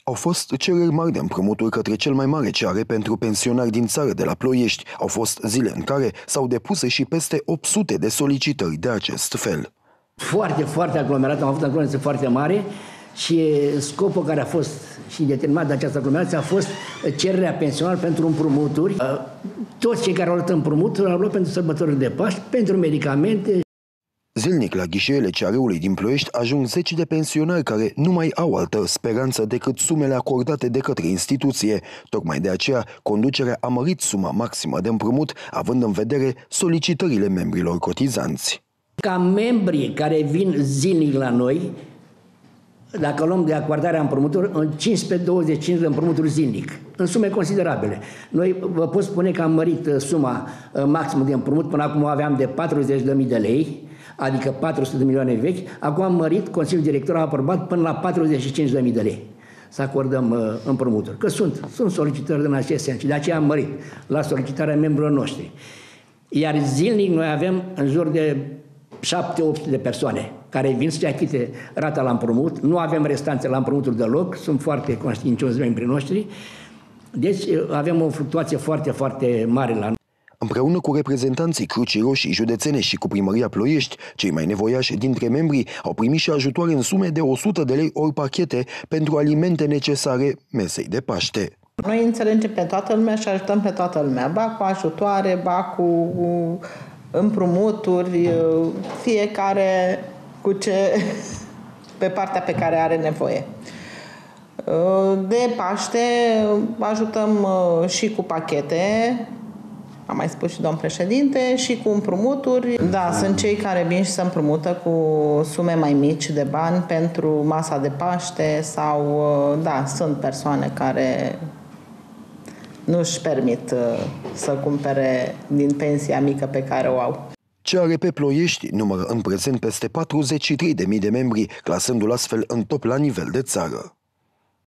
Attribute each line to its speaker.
Speaker 1: Au fost cereri mari de împrumuturi către cel mai mare ce are pentru pensionari din țară de la Ploiești. Au fost zile în care s-au depus și peste 800 de solicitări de acest fel.
Speaker 2: Foarte aglomerat, am avut aglomerație foarte mare și scopul care a fost și determinat de această aglomerație a fost cererea pensionarilor pentru împrumuturi. Toți cei care au luat împrumuturi au luat pentru sărbătorile de Paști, pentru medicamente.
Speaker 1: Zilnic la ghișeele CR-ului din Ploiești ajung zeci de pensionari care nu mai au altă speranță decât sumele acordate de către instituție. Tocmai de aceea, conducerea a mărit suma maximă de împrumut, având în vedere solicitările membrilor cotizanți.
Speaker 2: Ca membrii care vin zilnic la noi, dacă luăm de acordarea împrumuturi, în 15-25 de împrumuturi zilnic, în sume considerabile. Noi vă pot spune că am mărit suma maximă de împrumut, până acum aveam de 40.000 de lei, adică 400 de milioane vechi, acum am mărit, Consiliul Director a aprobat până la 45.000 de lei să acordăm împrumuturi. Că sunt solicitări în acest sens și de aceea am mărit la solicitarea membrilor noștri. Iar zilnic noi avem în jur de 7-8 de persoane care vin să-și achite rata la împrumut. Nu avem restanțe la împrumuturi deloc, sunt foarte conștiincioși membrii noștri. Deci avem o fluctuație foarte mare la noi.
Speaker 1: Împreună cu reprezentanții Crucii Roșii județene și cu Primăria Ploiești, cei mai nevoiași dintre membrii au primit și ajutoare în sume de 100 de lei ori pachete pentru alimente necesare mesei de Paște.
Speaker 3: Noi înțelegem pe toată lumea și ajutăm pe toată lumea, ba cu ajutoare, ba cu împrumuturi, fiecare cu ce pe partea pe care are nevoie. De Paște ajutăm și cu pachete, am mai spus și domn președinte, și cu împrumuturi. Da, sunt cei care vin și se împrumută cu sume mai mici de bani pentru masa de Paște sau, da, sunt persoane care nu își permit să cumpere din pensia mică pe care o au.
Speaker 1: CRP Ploiești numără în prezent peste 43.000 de membri, clasându-l astfel în top la nivel de țară.